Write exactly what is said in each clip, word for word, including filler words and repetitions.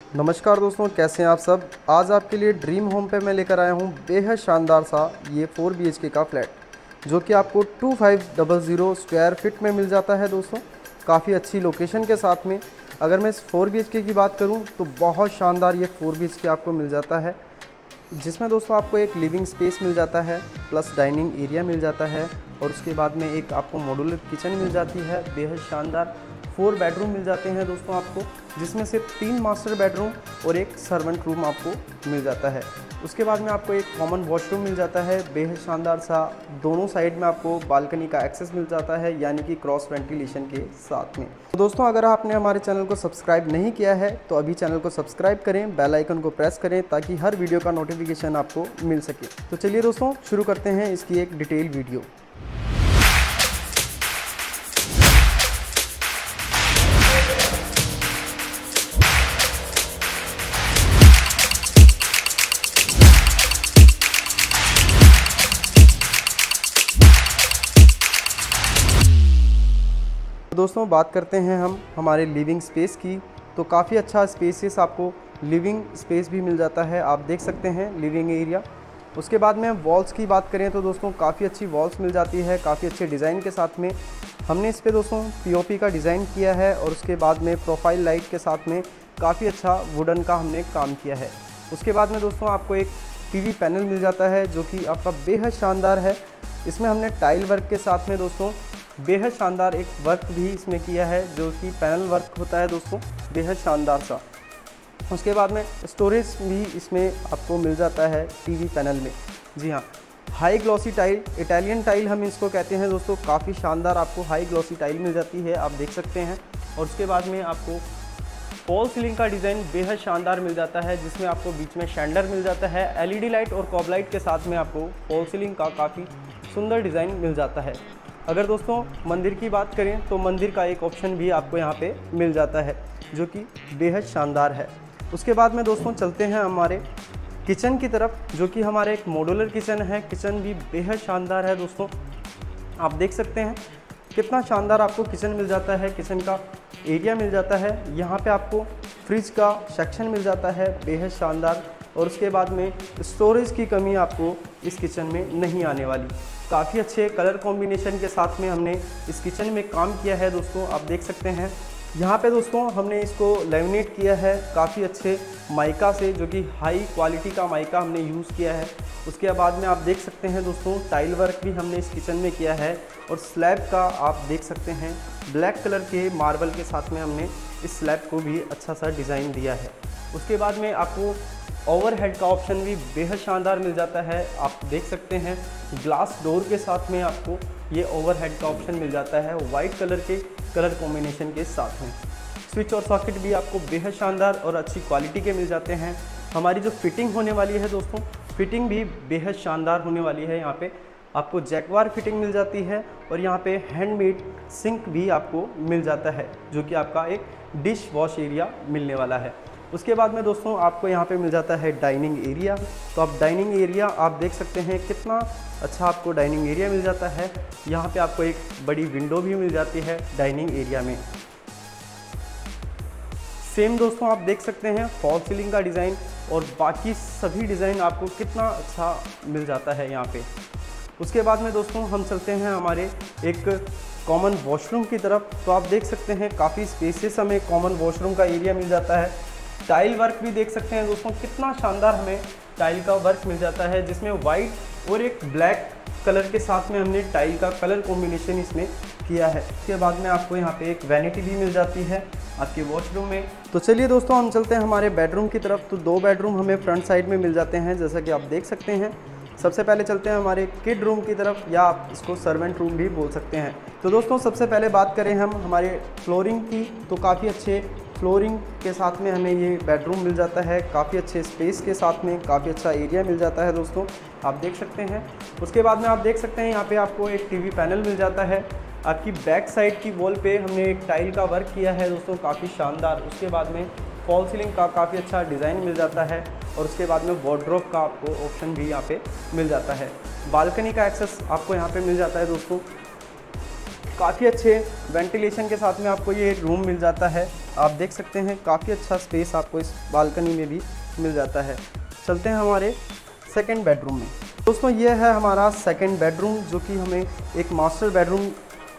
नमस्कार दोस्तों, कैसे हैं आप सब। आज आपके लिए ड्रीम होम पे मैं लेकर आया हूँ बेहद शानदार सा ये फोर बी एच के का फ्लैट जो कि आपको two five double zero square feet में मिल जाता है। दोस्तों काफ़ी अच्छी लोकेशन के साथ में अगर मैं इस फोर बी एच के की बात करूँ तो बहुत शानदार ये फोर बी एच के आपको मिल जाता है, जिसमें दोस्तों आपको एक लिविंग स्पेस मिल जाता है प्लस डाइनिंग एरिया मिल जाता है और उसके बाद में एक आपको मॉड्यूलर किचन मिल जाती है। बेहद शानदार फोर बेडरूम मिल जाते हैं दोस्तों आपको, जिसमें से तीन मास्टर बेडरूम और एक सर्वेंट रूम आपको मिल जाता है। उसके बाद में आपको एक कॉमन वॉशरूम मिल जाता है बेहद शानदार सा। दोनों साइड में आपको बालकनी का एक्सेस मिल जाता है, यानी कि क्रॉस वेंटिलेशन के साथ में। तो दोस्तों अगर आपने हमारे चैनल को सब्सक्राइब नहीं किया है तो अभी चैनल को सब्सक्राइब करें, बेल आइकन को प्रेस करें ताकि हर वीडियो का नोटिफिकेशन आपको मिल सके। तो चलिए दोस्तों शुरू करते हैं इसकी एक डिटेल वीडियो। दोस्तों बात करते हैं हम हमारे लिविंग स्पेस की, तो काफ़ी अच्छा स्पेसियस आपको लिविंग स्पेस भी मिल जाता है, आप देख सकते हैं लिविंग एरिया। उसके बाद में वॉल्स की बात करें तो दोस्तों काफ़ी अच्छी वॉल्स मिल जाती है, काफ़ी अच्छे डिज़ाइन के साथ में। हमने इस पे दोस्तों पीओपी का डिज़ाइन किया है और उसके बाद में प्रोफाइल लाइट के साथ में काफ़ी अच्छा वुडन का हमने काम किया है। उसके बाद में दोस्तों आपको एक टीवी पैनल मिल जाता है जो कि आपका बेहद शानदार है। इसमें हमने टाइल वर्क के साथ में दोस्तों बेहद शानदार एक वर्क भी इसमें किया है जो कि पैनल वर्क होता है दोस्तों, बेहद शानदार सा। उसके बाद में स्टोरेज भी इसमें आपको मिल जाता है टीवी पैनल में। जी हाँ, high glossy tile, Italian tile हम इसको कहते हैं दोस्तों। काफ़ी शानदार आपको हाई ग्लॉसी टाइल मिल जाती है, आप देख सकते हैं। और उसके बाद में आपको फॉल सीलिंग का डिज़ाइन बेहद शानदार मिल जाता है, जिसमें आपको बीच में शैंडलर मिल जाता है। एलईडी लाइट और कॉब लाइट के साथ में आपको फॉल सीलिंग का काफ़ी सुंदर डिज़ाइन मिल जाता है। अगर दोस्तों मंदिर की बात करें तो मंदिर का एक ऑप्शन भी आपको यहाँ पे मिल जाता है जो कि बेहद शानदार है। उसके बाद में दोस्तों चलते हैं हमारे किचन की तरफ, जो कि हमारे एक मॉड्यूलर किचन है। किचन भी बेहद शानदार है दोस्तों, आप देख सकते हैं कितना शानदार आपको किचन मिल जाता है। किचन का एरिया मिल जाता है, यहाँ पे आपको फ्रिज का सेक्शन मिल जाता है बेहद शानदार। और उसके बाद में स्टोरेज की कमी आपको इस किचन में नहीं आने वाली। काफ़ी अच्छे कलर कॉम्बिनेशन के साथ में हमने इस किचन में काम किया है दोस्तों, आप देख सकते हैं। यहाँ पे दोस्तों हमने इसको लेमिनेट किया है काफ़ी अच्छे माइका से, जो कि हाई क्वालिटी का माइका हमने यूज़ किया है। उसके बाद में आप देख सकते हैं दोस्तों टाइल वर्क भी हमने इस किचन में किया है और स्लैब का आप देख सकते हैं ब्लैक कलर के मार्बल के साथ में हमने इस स्लैब को भी अच्छा सा डिज़ाइन दिया है। उसके बाद में आपको ओवरहेड का ऑप्शन भी बेहद शानदार मिल जाता है, आप देख सकते हैं। ग्लास डोर के साथ में आपको ये ओवरहेड का ऑप्शन मिल जाता है वाइट कलर के कलर कॉम्बिनेशन के साथ में। स्विच और सॉकेट भी आपको बेहद शानदार और अच्छी क्वालिटी के मिल जाते हैं। हमारी जो फिटिंग होने वाली है दोस्तों, फिटिंग भी बेहद शानदार होने वाली है। यहाँ पे आपको जैकवार फिटिंग मिल जाती है और यहाँ पे हैंडमेड सिंक भी आपको मिल जाता है, जो कि आपका एक डिश वॉश एरिया मिलने वाला है। उसके बाद में दोस्तों आपको यहाँ पे मिल जाता है डाइनिंग एरिया। तो आप डाइनिंग एरिया आप देख सकते हैं कितना अच्छा आपको डाइनिंग एरिया मिल जाता है। यहाँ पे आपको एक बड़ी विंडो भी मिल जाती है डाइनिंग एरिया में। सेम दोस्तों आप देख सकते हैं फॉल सीलिंग का डिज़ाइन और बाकी सभी डिज़ाइन आपको कितना अच्छा मिल जाता है यहाँ पे। उसके बाद में दोस्तों हम चलते हैं हमारे एक कॉमन वॉशरूम की तरफ। तो आप देख सकते हैं काफ़ी स्पेसियस हमें कॉमन वॉशरूम का एरिया मिल जाता है। टाइल वर्क भी देख सकते हैं दोस्तों, कितना शानदार हमें टाइल का वर्क मिल जाता है, जिसमें वाइट और एक ब्लैक कलर के साथ में हमने टाइल का कलर कॉम्बिनेशन इसमें किया है। उसके बाद में आपको यहाँ पे एक वैनिटी भी मिल जाती है आपके वॉशरूम में। तो चलिए दोस्तों हम चलते हैं हमारे बेडरूम की तरफ। तो दो बेडरूम हमें फ्रंट साइड में मिल जाते हैं, जैसा कि आप देख सकते हैं। सबसे पहले चलते हैं हमारे किड रूम की तरफ, या आप इसको सर्वेंट रूम भी बोल सकते हैं। तो दोस्तों सबसे पहले बात करें हम हमारे फ्लोरिंग की, तो काफ़ी अच्छे फ्लोरिंग के साथ में हमें ये बेडरूम मिल जाता है। काफ़ी अच्छे स्पेस के साथ में काफ़ी अच्छा एरिया मिल जाता है दोस्तों, आप देख सकते हैं। उसके बाद में आप देख सकते हैं यहाँ पे आपको एक टीवी पैनल मिल जाता है। आपकी बैक साइड की वॉल पे हमने एक टाइल का वर्क किया है दोस्तों, काफ़ी शानदार। उसके बाद में फॉल सीलिंग का काफ़ी अच्छा डिज़ाइन मिल जाता है और उसके बाद में वार्डरोब का आपको ऑप्शन भी यहाँ पे मिल जाता है। बालकनी का एक्सेस आपको यहाँ पे मिल जाता है दोस्तों। काफ़ी अच्छे वेंटिलेशन के साथ में आपको ये रूम मिल जाता है, आप देख सकते हैं काफ़ी अच्छा स्पेस आपको इस बालकनी में भी मिल जाता है। चलते हैं हमारे सेकंड बेडरूम में। दोस्तों ये है हमारा सेकंड बेडरूम, जो कि हमें एक मास्टर बेडरूम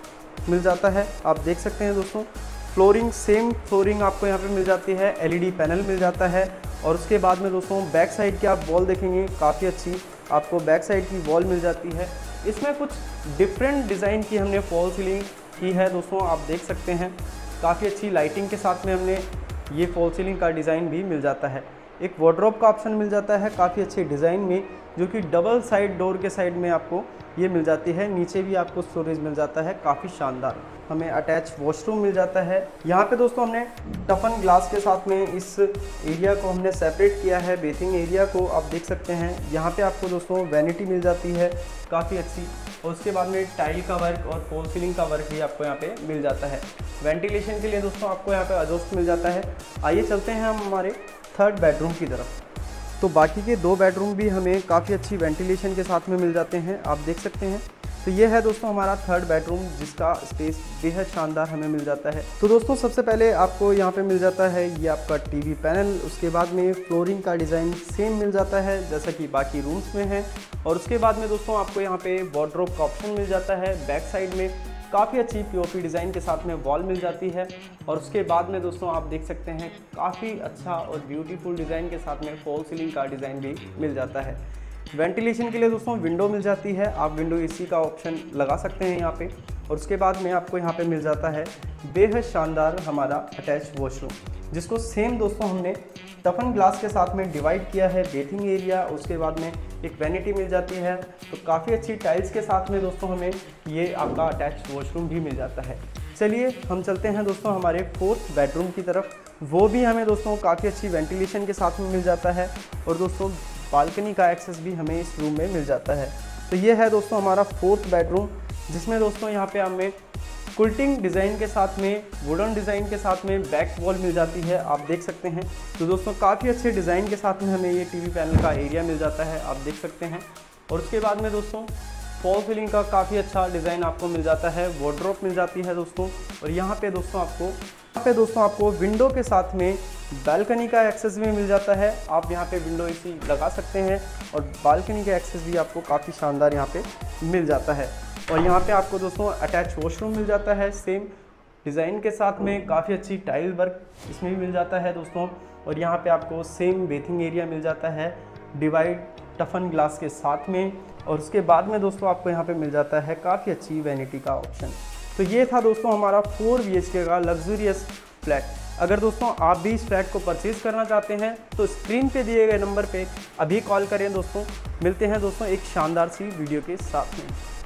मिल जाता है। आप देख सकते हैं दोस्तों, फ्लोरिंग सेम फ्लोरिंग आपको यहाँ पे मिल जाती है, एलईडी पैनल मिल जाता है। और उसके बाद में दोस्तों बैक साइड की आप वॉल देखेंगे, काफ़ी अच्छी आपको बैक साइड की वॉल मिल जाती है। इसमें कुछ डिफरेंट डिज़ाइन की हमने फॉल सीलिंग की है दोस्तों, आप देख सकते हैं काफ़ी अच्छी लाइटिंग के साथ में हमने ये फॉल सीलिंग का डिज़ाइन भी मिल जाता है। एक वार्डरोब का ऑप्शन मिल जाता है काफ़ी अच्छे डिज़ाइन में, जो कि डबल साइड डोर के साइड में आपको ये मिल जाती है। नीचे भी आपको स्टोरेज मिल जाता है, काफ़ी शानदार। हमें अटैच वॉशरूम मिल जाता है। यहाँ पे दोस्तों हमने टफन ग्लास के साथ में इस एरिया को हमने सेपरेट किया है, बेथिंग एरिया को आप देख सकते हैं। यहाँ पे आपको दोस्तों वैनिटी मिल जाती है काफ़ी अच्छी, और उसके बाद में टाइल का वर्क और फॉल सीलिंग का वर्क भी आपको यहाँ पे मिल जाता है। वेंटिलेशन के लिए दोस्तों आपको यहाँ पे एग्जॉस्ट मिल जाता है। आइए चलते हैं हम हमारे थर्ड बेडरूम की तरफ। तो बाकी के दो बेडरूम भी हमें काफ़ी अच्छी वेंटिलेशन के साथ में मिल जाते हैं, आप देख सकते हैं। तो ये है दोस्तों हमारा थर्ड बेडरूम, जिसका स्पेस बेहद शानदार हमें मिल जाता है। तो दोस्तों सबसे पहले आपको यहाँ पे मिल जाता है ये आपका टीवी पैनल। उसके बाद में फ्लोरिंग का डिज़ाइन सेम मिल जाता है जैसा कि बाकी रूम्स में है। और उसके बाद में दोस्तों आपको यहाँ पे वार्डरोब का ऑप्शन मिल जाता है। बैक साइड में काफ़ी अच्छी पीओपी डिज़ाइन के साथ में वॉल मिल जाती है। और उसके बाद में दोस्तों आप देख सकते हैं काफ़ी अच्छा और ब्यूटीफुल डिज़ाइन के साथ में फॉल सीलिंग का डिज़ाइन भी मिल जाता है। वेंटिलेशन के लिए दोस्तों विंडो मिल जाती है, आप विंडो एसी का ऑप्शन लगा सकते हैं यहाँ पे। और उसके बाद में आपको यहाँ पे मिल जाता है बेहद शानदार हमारा अटैच वॉशरूम, जिसको सेम दोस्तों हमने टफन ग्लास के साथ में डिवाइड किया है, बेथिंग एरिया। उसके बाद में एक वैनिटी मिल जाती है। तो काफ़ी अच्छी टाइल्स के साथ में दोस्तों हमें ये आपका अटैच वॉशरूम भी मिल जाता है। चलिए हम चलते हैं दोस्तों हमारे फोर्थ बेडरूम की तरफ। वो भी हमें दोस्तों काफ़ी अच्छी वेंटिलेशन के साथ में मिल जाता है। और दोस्तों बालकनी का एक्सेस भी हमें इस रूम में मिल जाता है। तो ये है दोस्तों हमारा फोर्थ बेडरूम, जिसमें दोस्तों यहाँ पे हमें कुल्टिंग डिज़ाइन के साथ में, वुडन डिज़ाइन के साथ में बैक वॉल मिल जाती है, आप देख सकते हैं। तो दोस्तों काफ़ी अच्छे डिज़ाइन के साथ में हमें ये टीवी पैनल का एरिया मिल जाता है, आप देख सकते हैं। और उसके बाद में दोस्तों फॉल सीलिंग का काफ़ी अच्छा डिज़ाइन आपको मिल जाता है, वार्डरोब मिल जाती है दोस्तों। और यहाँ पे दोस्तों आपको यहाँ पे दोस्तों आपको विंडो के साथ में बालकनी का एक्सेस भी मिल जाता है। आप यहाँ पे विंडो एसी लगा सकते हैं और बालकनी का एक्सेस भी आपको काफ़ी शानदार यहाँ पे मिल जाता है। और यहाँ पे आपको दोस्तों अटैच वॉशरूम मिल जाता है सेम डिज़ाइन के साथ में, काफ़ी अच्छी टाइल वर्क इसमें भी मिल जाता है दोस्तों। और यहाँ पे आपको सेम बेथिंग एरिया मिल जाता है डिवाइड टफन ग्लास के साथ में। और उसके बाद में दोस्तों आपको यहाँ पे मिल जाता है काफ़ी अच्छी वैनिटी का ऑप्शन। तो ये था दोस्तों हमारा फोर बी एच के का लग्जूरियस फ्लैट। अगर दोस्तों आप भी इस फ्लैट को परचेज़ करना चाहते हैं तो स्क्रीन पे दिए गए नंबर पे अभी कॉल करें दोस्तों। मिलते हैं दोस्तों एक शानदार सी वीडियो के साथ में।